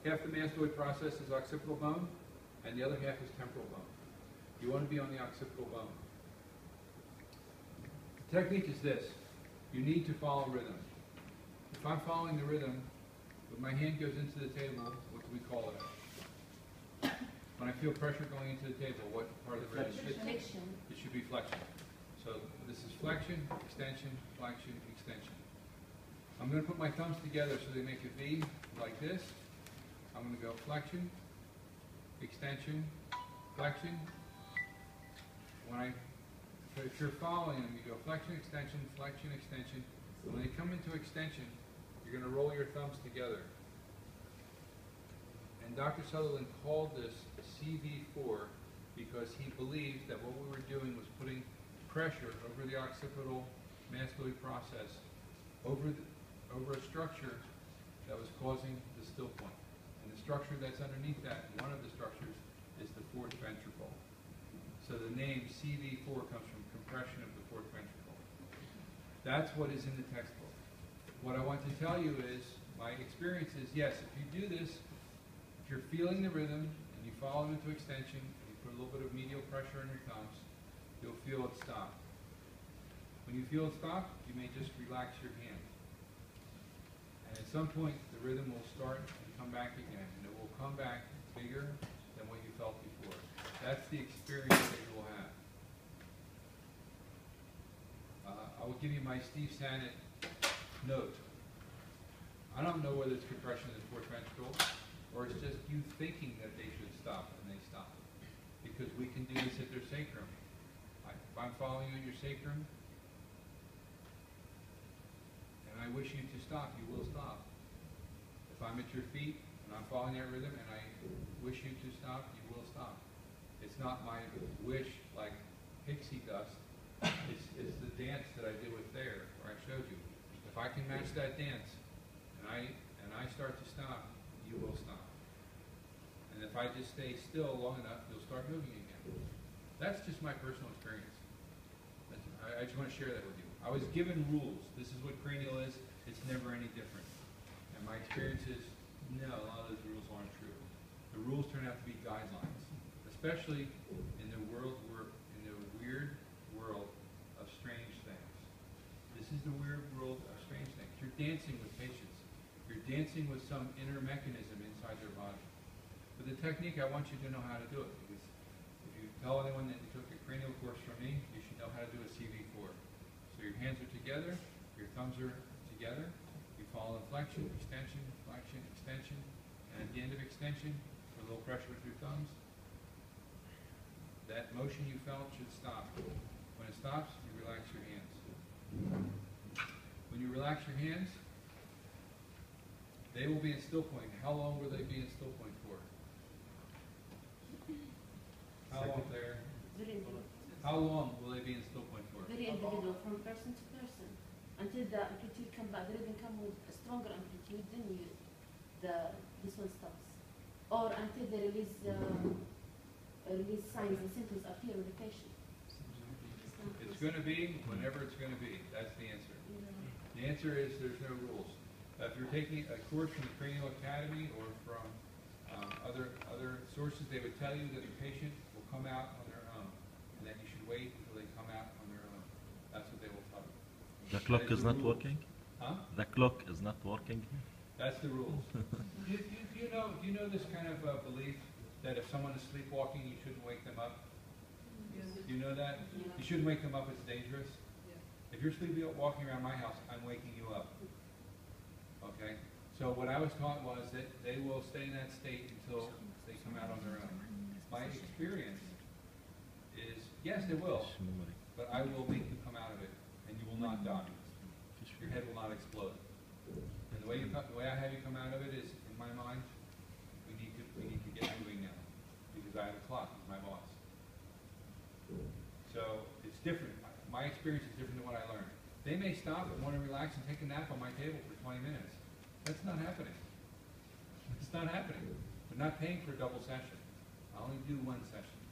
Half the mastoid process is occipital bone, and the other half is temporal bone. You want to be on the occipital bone. The technique is this. You need to follow rhythm. If I'm following the rhythm, when my hand goes into the table, what do we call it? When I feel pressure going into the table, what part of the rhythm? Flexion. It should be flexion. So this is flexion, extension, flexion, extension. I'm going to put my thumbs together so they make a V like this. I'm going to go flexion, extension, flexion. If you're following them, you go flexion, extension, flexion, extension. And when they come into extension, you're going to roll your thumbs together. And Dr. Sutherland called this CV4 because he believed that what we were doing was putting pressure over the occipital mastoid process over a structure that was causing the still point. And the structure that's underneath that, one of the structures, is the fourth ventricle. So the name CV4 comes from compression of the fourth ventricle. That's what is in the textbook. What I want to tell you is, my experience is, yes, if you do this, if you're feeling the rhythm and you follow it into extension, and you put a little bit of medial pressure on your thumbs, you'll feel it stop. When you feel it stop, you may just relax your hand. And at some point, the rhythm will start and come back again, and it will come back bigger than what you felt before. That's the experience that you will have. I will give you my Steve Sannett note. I don't know whether it's compression of the fourth ventricle or it's just you thinking that they should stop and they stop. Because we can do this at their sacrum. If I'm following you in your sacrum and I wish you to stop, you will stop. If I'm at your feet and I'm following that rhythm and I wish you to stop, you will stop. It's not my wish like pixie dust. It's the dance that I did with there, where I showed you. If I can match that dance, and I start to stop, you will stop. And if I just stay still long enough, you'll start moving again. That's just my personal experience. I just want to share that with you. I was given rules. This is what cranial is. It's never any different. And my experience is, no, a lot of those rules aren't true. The rules turn out to be guidelines, especially in the weird world of strange things. This is the weird world of strange things. You're dancing with patients. You're dancing with some inner mechanism inside their body. But the technique, I want you to know how to do it. Because if you tell anyone that you took a cranial course from me, you should know how to do a CV4. So your hands are together, your thumbs are together, you follow inflection, extension, flexion, extension, and at the end of extension, put a little pressure with your thumbs. That motion you felt should stop. When it stops, you relax your hands. When you relax your hands, they will be in still point. How long will they be in still point for? How long there? How long will they be in still point for? Very individual, from person to person. Until the amplitude comes back, the rhythm comes with a stronger amplitude, then this one stops. Or until they release signs and symptoms appear with the patient. It's going to be whenever it's going to be. That's the answer. The answer is there's no rules. If you're taking a course from the Cranial Academy or from other sources, they would tell you that the patient will come out on their own, and that you should wait until they come out on their own. That's what they will tell you. The clock is not working? Huh? The clock is not working? That's the rules. Do you know this kind of belief that if someone is sleepwalking, you shouldn't wake them up? You know that? You shouldn't wake them up, it's dangerous. If you're sleepwalking around my house, I'm waking you up. Okay? So what I was taught was that they will stay in that state until they come out on their own. My experience is, yes, they will, but I will make you come out of it, and you will not die. Your head will not explode. And the way I have you come out of it is, in my mind, we need to get moving now, because I have a clock, he's my boss. So it's different. My experience is different than what I learned. They may stop and want to relax and take a nap on my table for 20 minutes. That's not happening. It's not happening. They're not paying for a double session. I only do one session.